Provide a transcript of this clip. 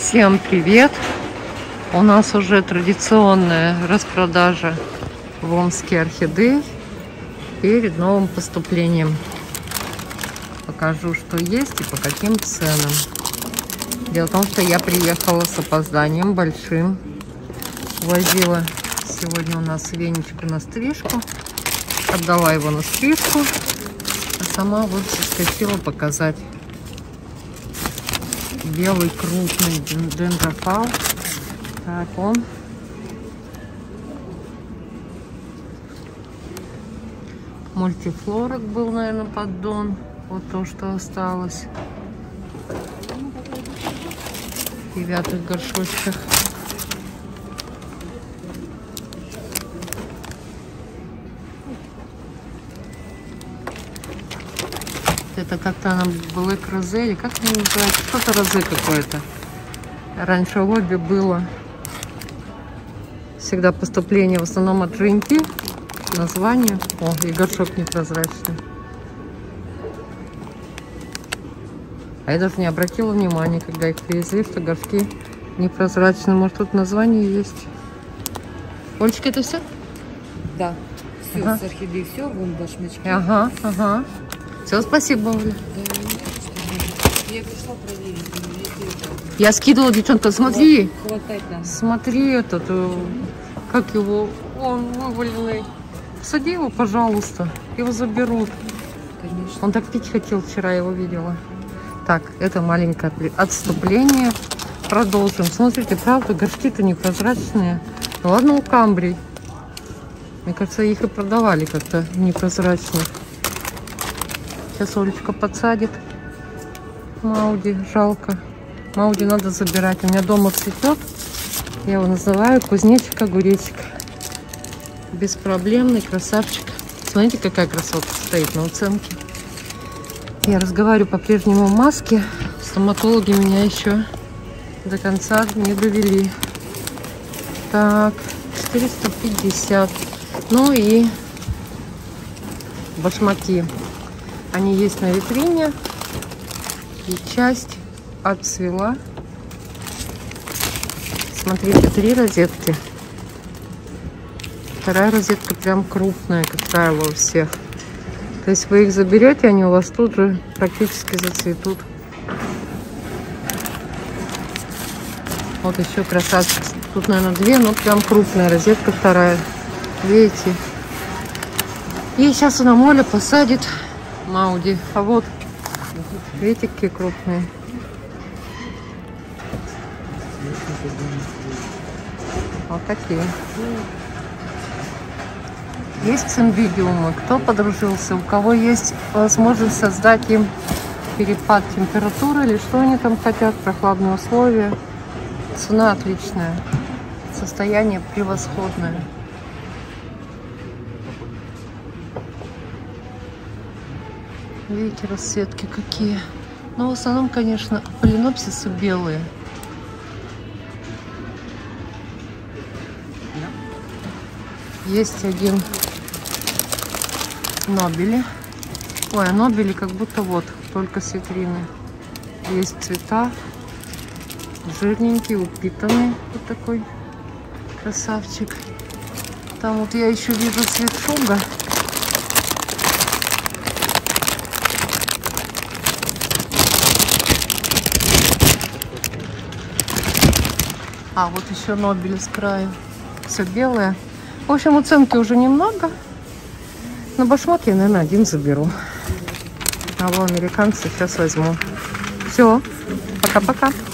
Всем привет! У нас уже традиционная распродажа в Омске орхидей перед новым поступлением. Покажу, что есть и по каким ценам. Дело в том, что я приехала с опозданием большим. Возила сегодня у нас Венечку на стрижку. Отдала его на стрижку. А сама вот соскочила показать. Белый крупный дендрофал. Так, он. Мультифлорок был, наверное, поддон. Вот то, что осталось. В 9-х горшочках. Это как-то она Black Rose, или как она называется? Что-то розе какое-то. Раньше в лобби было всегда поступление в основном от GNT. Название. О, и горшок непрозрачный. А я даже не обратила внимания, когда их привезли, что горшки непрозрачные. Может, тут название есть. Олечка, это все? Да. Все, ага. С орхидеей все, вон башмачки. Ага, ага. Все, спасибо, Оля. Да. Я пришла проверить. Я скидывала, девчонка, смотри. Хватать надо. Смотри этот, как его, он вываленный. Посади его, пожалуйста, его заберут. Конечно. Он так пить хотел, вчера я его видела. Так, это маленькое отступление. Продолжим. Смотрите, правда, горшки-то непрозрачные. Ну, ладно, у Камбрий. Мне кажется, их и продавали как-то непрозрачные. Сейчас Олечка подсадит. Мауди, жалко. Мауди надо забирать. У меня дома цветет. Я его называю кузнечик-огуречек. Беспроблемный красавчик. Смотрите, какая красотка стоит на уценке. Я разговариваю по-прежнему в маске. Стоматологи меня еще до конца не довели. Так, 450. Ну и башмаки. Они есть на витрине. И часть отцвела. Смотрите, 3 розетки. Вторая розетка прям крупная, как правило, у всех. То есть вы их заберете, они у вас тут же практически зацветут. Вот еще красавчик. Тут, наверное, 2, но прям крупная розетка вторая. Видите? И сейчас она Моля посадит Мауди. А вот, видите, какие крупные. Вот такие. Есть цимбидиумы. Кто подружился, у кого есть возможность создать им перепад температуры или что они там хотят, прохладные условия. Цена отличная. Состояние превосходное. Видите, расцветки какие. Но в основном, конечно, паленопсисы белые. Есть один Нобели. Ой, а Нобели как будто вот, только с витрины. Есть цвета. Жирненький, упитанный. Вот такой красавчик. Там вот я еще вижу цвет шуга. А, вот еще Нобели с краю. Все белое. В общем, уценки уже немного. На башмак я, наверное, один заберу. А у американца сейчас возьму. Все. Пока-пока.